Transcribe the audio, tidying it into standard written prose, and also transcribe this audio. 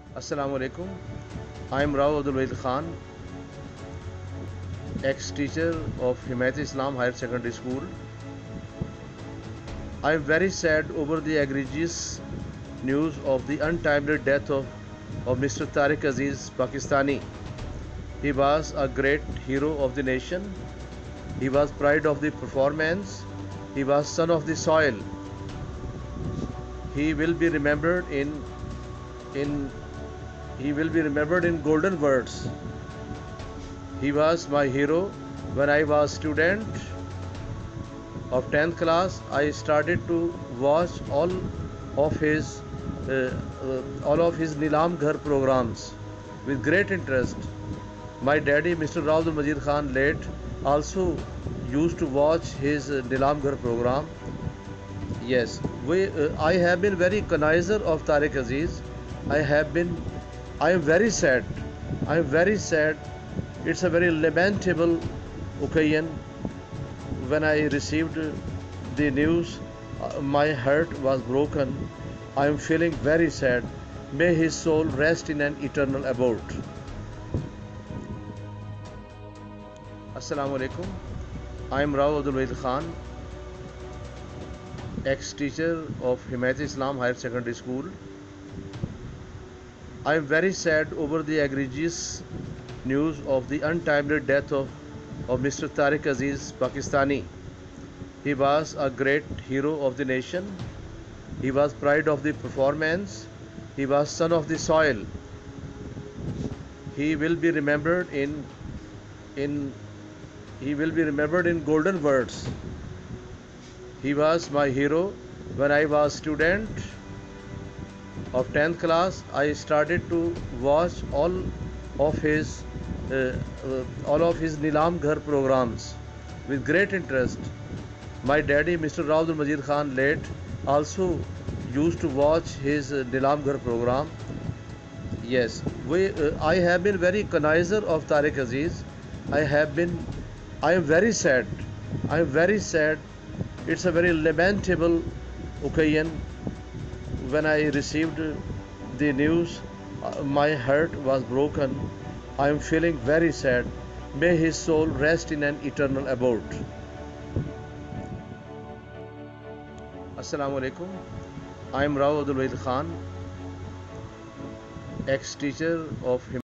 Assalamu alaikum. I am Rao Abdul Wahid Khan, ex-teacher of Himayat Islam Higher Secondary School. I am very sad over the egregious news of the untimely death of Mr. Tariq Aziz Pakistani. He was a great hero of the nation. He was pride of the performance. He was son of the soil. He will be remembered in he will be remembered in golden words. He was my hero. When I was student of 10th class, I started to watch of his all of his Nilam Ghar programs with great interest. My daddy, Mr. Raul Majid Khan, late, also used to watch his Nilam Ghar program. Yes, I have been very connizer of Tariq Aziz. I have been. I am very sad. I am very sad. It's a very lamentable occasion when I received the news. My heart was broken. I am feeling very sad. May his soul rest in an eternal abode. Assalamu alaikum. I am Rao Abdul Wahid Khan, ex-teacher of Himayat Islam Higher Secondary School. I am very sad over the egregious news of the untimely death of Mr. Tariq Aziz Pakistani. He was a great hero of the nation. He was pride of the performance. He was son of the soil. He will be remembered in he will be remembered in golden words. He was my hero. When I was student of 10th class, I started to watch of his all of his Nilam Ghar programs with great interest. My daddy, Mr. Raul Majid Khan, late, also used to watch his Nilam Ghar program. Yes, I have been very connizer of Tariq Aziz. I am very sad. I am very sad. It's a very lamentable occasion when I received the news. My heart was broken. I am feeling very sad. May his soul rest in an eternal abode. Assalamu alaikum. I am Rao Abdul Wahid Khan, ex-teacher of